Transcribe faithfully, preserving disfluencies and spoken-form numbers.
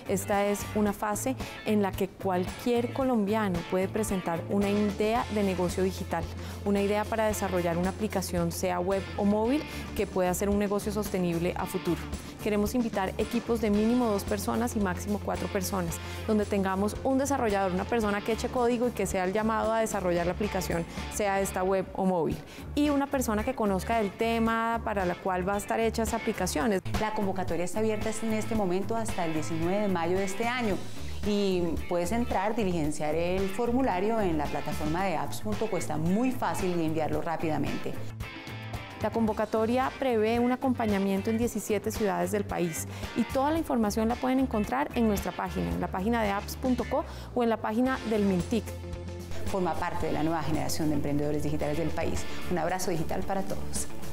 Esta es una fase en la que cualquier colombiano puede presentar una idea de negocio digital, una idea para desarrollar una aplicación, sea web o móvil, que pueda ser un negocio sostenible a futuro. Queremos invitar equipos de mínimo dos personas y máximo cuatro personas, donde tengamos un desarrollador, una persona que eche código y que sea el llamado a desarrollar la aplicación, sea esta web o móvil, y una persona que conozca el tema para la cual va a estar hecha esa aplicación. La convocatoria está abierta en este momento hasta el diecinueve de mayo de este año. Y puedes entrar, diligenciar el formulario en la plataforma de apps punto co, está muy fácil y enviarlo rápidamente. La convocatoria prevé un acompañamiento en diecisiete ciudades del país y toda la información la pueden encontrar en nuestra página, en la página de apps punto co o en la página del Mintic. Forma parte de la nueva generación de emprendedores digitales del país. Un abrazo digital para todos.